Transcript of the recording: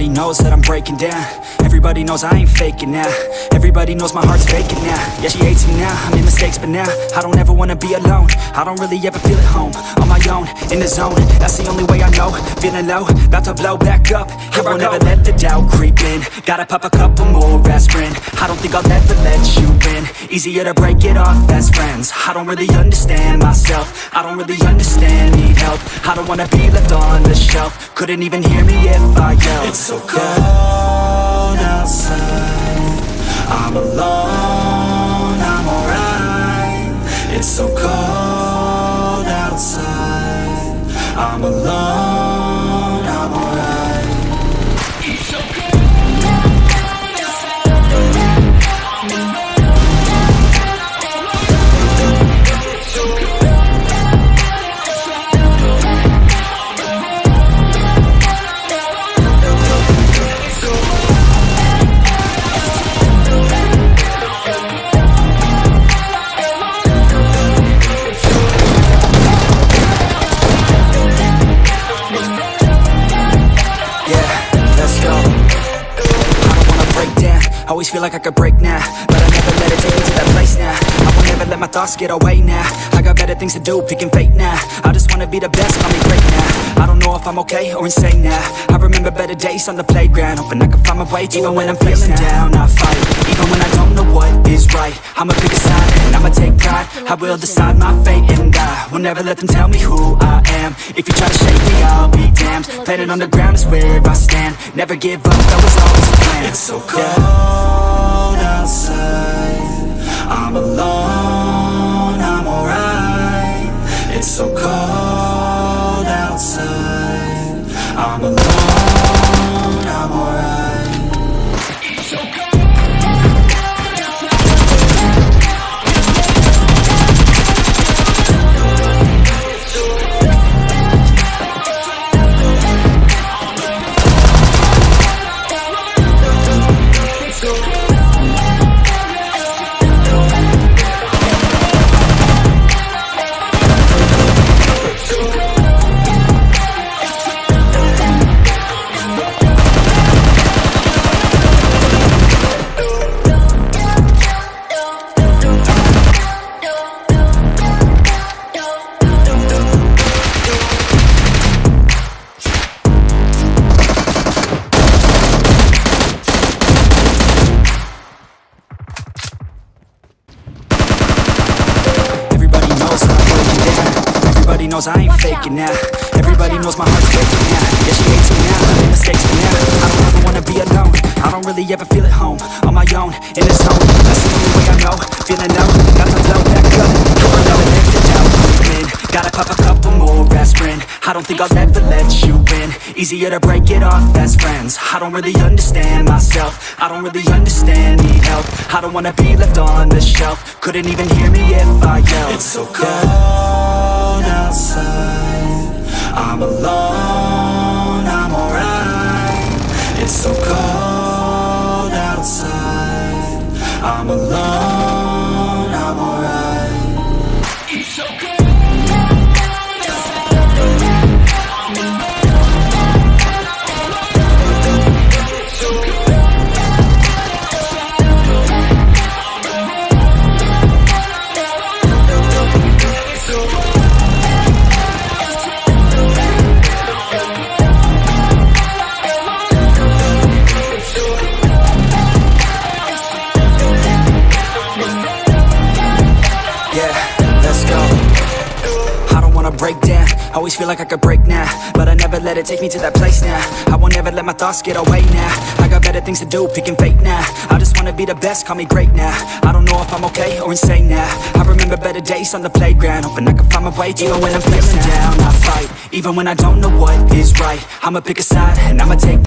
Everybody knows that I'm breaking down. Everybody knows I ain't faking now. Everybody knows my heart's vacant now. Yeah, she hates me now, I made mistakes but now I don't ever wanna be alone. I don't really ever feel at home. On my own, in the zone, that's the only way I know. Feeling low, about to blow back up. Here I never let the doubt creep in. Gotta pop a couple more aspirin. I don't think I'll ever let you in. Easier to break it off best friends. I don't really understand myself. I don't really understand, need help. I don't wanna be left on the shelf. Couldn't even hear me if I yelled. It's so cold outside, I'm alone, I'm alright. It's so cold outside, I'm alone, I'm alright. It's so cold. Always feel like I could break now, but I never let it take me to that place now. I won't ever let my thoughts get away now. I got better things to do, picking fate now. I just wanna be the best, call me great now. I don't know if I'm okay or insane now. I remember better days on the playground, hoping I can find my way. Even when I'm feeling down, I fight. Even when I don't know what is right, I'ma pick a side and I'ma take pride. I will decide my fate and I will never let them tell me who I am. If you try to shake me, I'll be damned. Planet on the ground is where I stand. Never give up, that was always the plan. It's so cold outside, I'm alone, I'm alright. It's so cold outside, I'm alone, I'm alright. It's so cold. Everybody knows I ain't faking now. Everybody knows my heart's breaking now. Yeah, she hates me now, I made mistakes but now I don't ever wanna be alone. I don't really ever feel at home. On my own, in the zone, that's the only way I know. Feeling low, got to blow back up. Here I never let the doubt creep in. Gotta pop a couple more aspirin. I don't think I'll ever let you in. Easier to break it off best friends. I don't really understand myself. I don't really understand, need help. I don't wanna be left on the shelf. Couldn't even hear me if I yelled. It's so cold outside, I'm alone, I'm alright. It's so cold outside, I'm alone, I'm alright. It's so cold. Break down, always feel like I could break now, but I never let it take me to that place now. I won't ever let my thoughts get away now. I got better things to do, picking fate now. I just wanna be the best, call me great now. I don't know if I'm okay or insane now. I remember better days on the playground, hoping I can find my way. Even when I'm feeling down, I fight. Even when I don't know what is right, I'ma pick a side and I'ma take